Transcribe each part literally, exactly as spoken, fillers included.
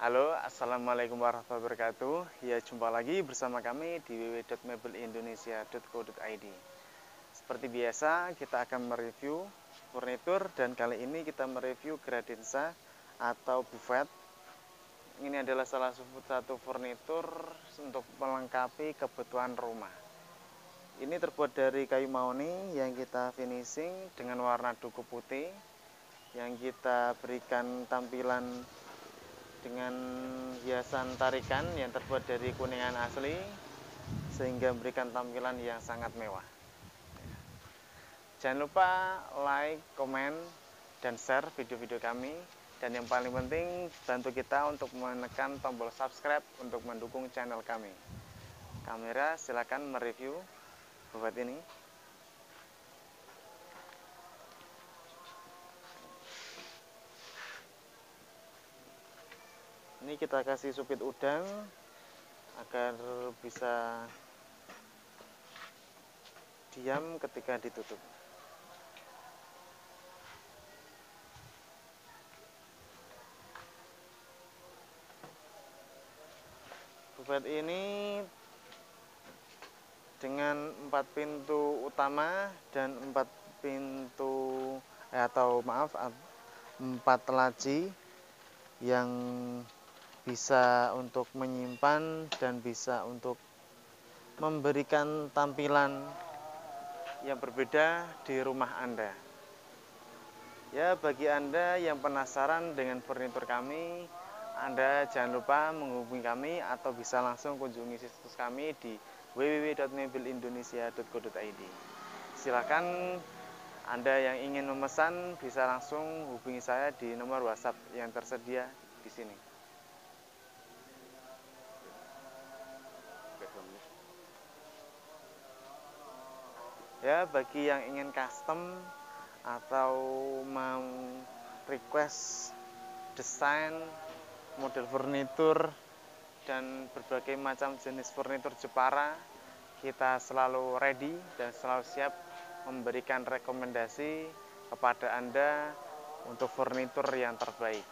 Halo, assalamualaikum warahmatullahi wabarakatuh. Ya, jumpa lagi bersama kami di w w w titik mebel indonesia titik co titik i d. Seperti biasa, kita akan mereview furnitur dan kali ini kita mereview Gradenza atau buffet. Ini adalah salah satu furnitur untuk melengkapi kebutuhan rumah. Ini terbuat dari kayu mahoni yang kita finishing dengan warna duku putih, yang kita berikan tampilan dengan hiasan tarikan yang terbuat dari kuningan asli sehingga memberikan tampilan yang sangat mewah. Jangan lupa like, komen, dan share video-video kami, dan yang paling penting bantu kita untuk menekan tombol subscribe untuk mendukung channel kami. Kamera silakan mereview buat ini. Ini kita kasih supit udang agar bisa diam ketika ditutup. Buffet ini dengan empat pintu utama dan empat pintu eh, atau maaf empat laci yang bisa untuk menyimpan dan bisa untuk memberikan tampilan yang berbeda di rumah Anda. Ya, bagi Anda yang penasaran dengan furnitur kami, Anda jangan lupa menghubungi kami atau bisa langsung kunjungi situs kami di w w w titik mebel indonesia titik co titik i d. Silakan Anda yang ingin memesan bisa langsung hubungi saya di nomor WhatsApp yang tersedia di sini. Ya, bagi yang ingin custom atau mau request desain, model furnitur, dan berbagai macam jenis furnitur Jepara, kita selalu ready dan selalu siap memberikan rekomendasi kepada Anda untuk furnitur yang terbaik.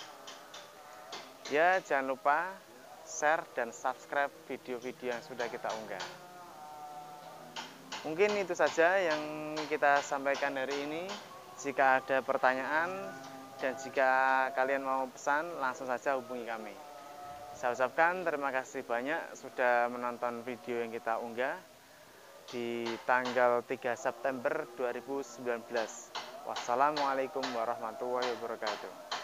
Ya, jangan lupa share dan subscribe video-video yang sudah kita unggah. Mungkin itu saja yang kita sampaikan hari ini. Jika ada pertanyaan dan jika kalian mau pesan, langsung saja hubungi kami. Saya ucapkan terima kasih banyak sudah menonton video yang kita unggah di tanggal tiga September dua ribu sembilan belas. Wassalamualaikum warahmatullahi wabarakatuh.